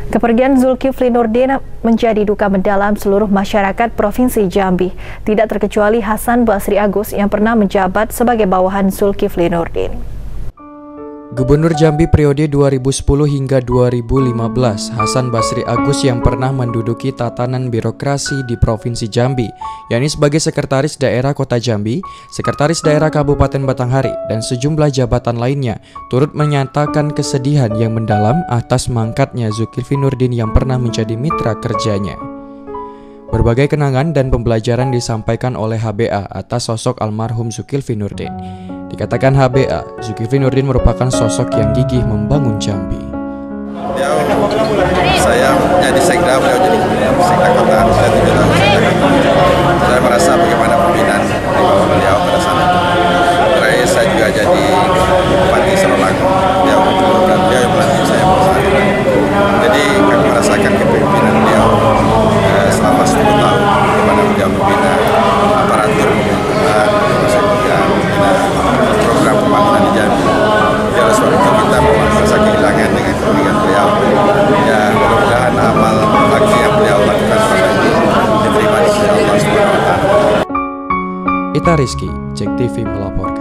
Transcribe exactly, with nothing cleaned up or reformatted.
Kepergian Zulkifli Nurdin menjadi duka mendalam seluruh masyarakat Provinsi Jambi, tidak terkecuali Hasan Basri Agus yang pernah menjabat sebagai bawahan Zulkifli Nurdin. Gubernur Jambi periode dua ribu sepuluh hingga dua ribu lima belas, Hasan Basri Agus yang pernah menduduki tatanan birokrasi di Provinsi Jambi, yakni sebagai Sekretaris Daerah Kota Jambi, Sekretaris Daerah Kabupaten Batanghari, dan sejumlah jabatan lainnya, turut menyatakan kesedihan yang mendalam atas mangkatnya Zulkifli Nurdin yang pernah menjadi mitra kerjanya. Berbagai kenangan dan pembelajaran disampaikan oleh H B A atas sosok almarhum Zulkifli Nurdin. Dikatakan H B A, Zulkifli Nurdin merupakan sosok yang gigih membangun Jambi. Beliau, saya jadi sekda, beliau jadi sekda kota, saya tujuh tahun sekda kota. Saya merasa bagaimana pembinaan dari bawah beliau pada saat itu. Terakhir saya juga jadi bupati Serolang, beliau dan beliau yang melantik saya pada saat itu. Jadi kami merasakan kepemimpinan beliau eh, selama sepuluh tahun, bagaimana beliau membina aparatur pemerintahan, termasuk juga membina program pembangunan di Jambi. Ya, oleh sebab itu kita merasa kehilangan dengan kepemimpinan beliau. Ya, mudah-mudahan amal bakti yang beliau lakukan selama ini diterima di sisi Allah Subhanahu wa Ta'ala. Ita Rizky, Cek T V melaporkan.